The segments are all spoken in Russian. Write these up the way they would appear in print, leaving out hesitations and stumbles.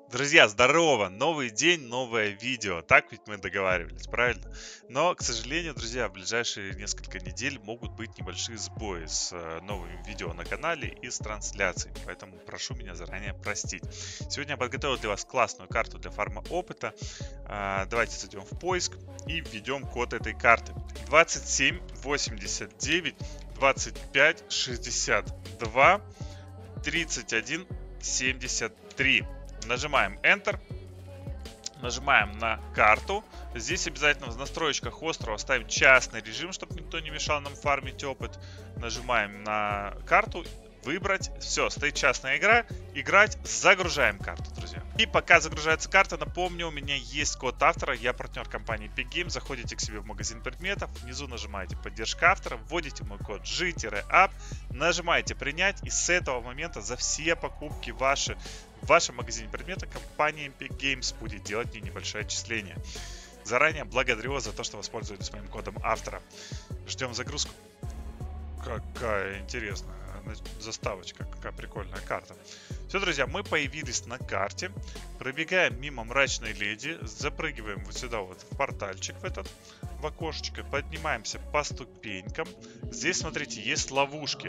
Друзья, здорово! Новый день, новое видео. Так ведь мы договаривались, правильно? Но, к сожалению, друзья, в ближайшие несколько недель могут быть небольшие сбои с новыми видео на канале и с трансляцией. Поэтому прошу меня заранее простить. Сегодня я подготовил для вас классную карту для фарма опыта. Давайте зайдем в поиск и введем код этой карты. 27 89 25 62 31 73. Нажимаем Enter, нажимаем на карту. Здесь обязательно в настройках острова ставим частный режим, чтобы никто не мешал нам фармить опыт. Нажимаем на карту, выбрать. Все, стоит частная игра. Играть, загружаем карту, друзья. И пока загружается карта, напомню, у меня есть код автора. Я партнер компании Epic Games. Заходите к себе в магазин предметов. Внизу нажимаете поддержка автора. Вводите мой код G-UP. Нажимаете принять. И с этого момента за все покупки ваши в вашем магазине предметов компания Epic Games будет делать мне небольшое отчисление. Заранее благодарю вас за то, что воспользовались моим кодом автора. Ждем загрузку. Какая интересная заставочка, какая прикольная карта. Все, друзья, мы появились на карте. Пробегаем мимо мрачной леди. Запрыгиваем вот сюда вот в портальчик в окошечко. Поднимаемся по ступенькам. Здесь, смотрите, есть ловушки.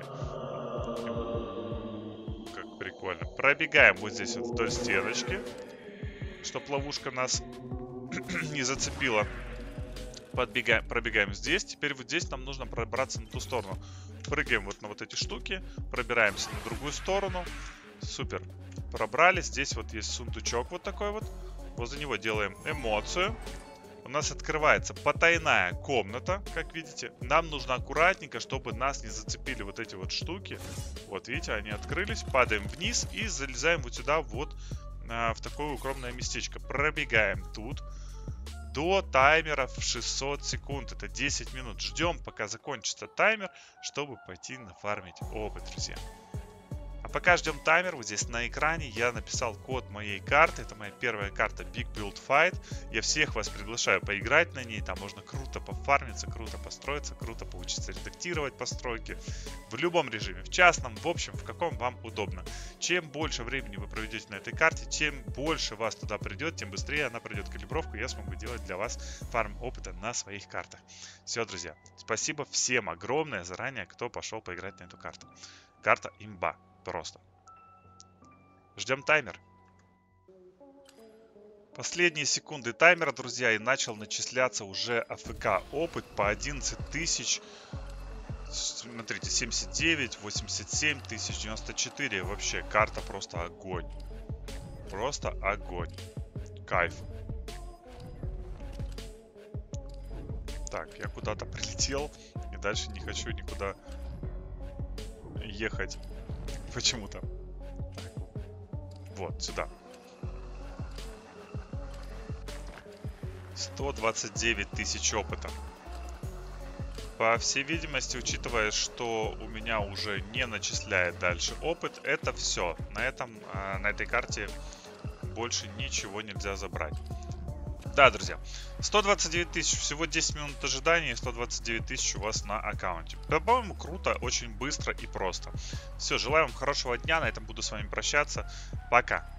Прикольно. Пробегаем вот здесь вот вдоль стеночки, чтобы ловушка нас не зацепила. Пробегаем здесь. Теперь вот здесь нам нужно пробраться на ту сторону. Прыгаем вот на вот эти штуки. Пробираемся на другую сторону. Супер. Пробрались. Здесь вот есть сундучок вот такой вот. Возле него делаем эмоцию. У нас открывается потайная комната, как видите. Нам нужно аккуратненько, чтобы нас не зацепили вот эти вот штуки. Вот, видите, они открылись. Падаем вниз и залезаем вот сюда вот в такое укромное местечко. Пробегаем тут до таймера в 600 секунд. Это 10 минут. Ждем, пока закончится таймер, чтобы пойти нафармить опыт, друзья. А пока ждем таймер, вот здесь на экране я написал код моей карты. Это моя первая карта Big Build Fight. Я всех вас приглашаю поиграть на ней. Там можно круто пофармиться, круто построиться, круто поучиться редактировать постройки. В любом режиме, в частном, в общем, в каком вам удобно. Чем больше времени вы проведете на этой карте, чем больше вас туда придет, тем быстрее она пройдет калибровку. И я смогу делать для вас фарм опыта на своих картах. Все, друзья, спасибо всем огромное заранее, кто пошел поиграть на эту карту. Карта имба. Просто. Ждем таймер. Последние секунды таймера, друзья, и начал начисляться уже АФК опыт по 11 тысяч. Смотрите, 79, 87, 1094. Вообще, карта просто огонь. Просто огонь. Кайф. Так, я куда-то прилетел. И дальше не хочу никуда ехать. Почему-то. Вот, сюда. 129 тысяч опыта. По всей видимости, учитывая, что у меня уже не начисляет дальше опыт, это все. На этой карте больше ничего нельзя забрать. Да, друзья, 129 тысяч, всего 10 минут ожидания и 129 тысяч у вас на аккаунте. По-моему, круто, очень быстро и просто. Все, желаю вам хорошего дня, на этом буду с вами прощаться. Пока.